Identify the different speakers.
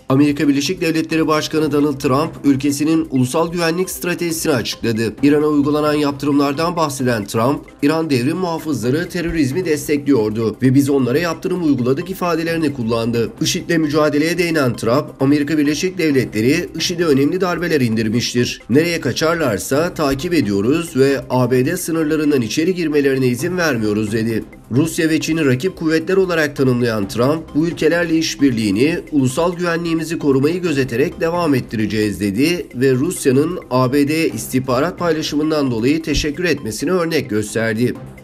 Speaker 1: Amerika Birleşik Devletleri Başkanı Donald Trump, ülkesinin ulusal güvenlik stratejisini açıkladı. İran'a uygulanan yaptırımlardan bahseden Trump, İran devrim muhafızları terörizmi destekliyordu ve biz onlara yaptırım uyguladık ifadelerini kullandı. IŞİD'le mücadeleye değinen Trump, Amerika Birleşik Devletleri IŞİD'e önemli darbeler indirmiştir. Nereye kaçarlarsa takip ediyoruz ve ABD sınırlarından içeri girmelerine izin vermiyoruz dedi. Rusya ve Çin'i rakip kuvvetler olarak tanımlayan Trump, bu ülkelerle işbirliğini ulusal güvenliğimizi korumayı gözeterek devam ettireceğiz dedi ve Rusya'nın ABD'ye istihbarat paylaşımından dolayı teşekkür etmesini örnek gösterdi.